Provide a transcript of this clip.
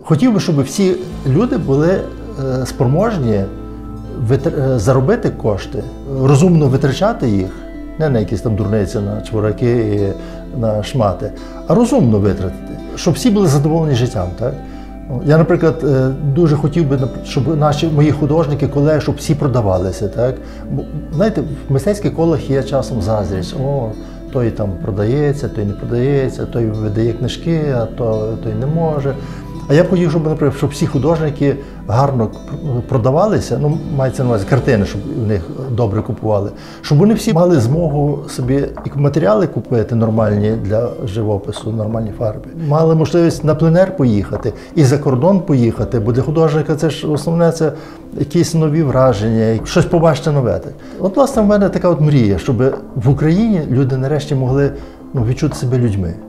Хотів би, щоб всі люди були спроможні заробити кошти, розумно витрачати їх, не на якісь там дурниці, на чвораки і на шмати, а розумно витратити, щоб всі були задоволені життям. Так? Я, наприклад, дуже хотів би, щоб мої художники, колеги, щоб всі продавалися. Так? Знаєте, в мистецьких колах є часом заздрість. О, той там продається, той не продається, той видає книжки, а той не може. А я б хотів, щоб, наприклад, щоб всі художники гарно продавалися, ну, мається на увазі картини, щоб в них добре купували, щоб вони всі мали змогу собі і матеріали купити нормальні для живопису, нормальні фарби. Мали можливість на пленер поїхати і за кордон поїхати, бо для художника це ж основне, це якісь нові враження, щось побачити нове. От, власне, в мене така от мрія, щоб в Україні люди нарешті могли відчути себе людьми.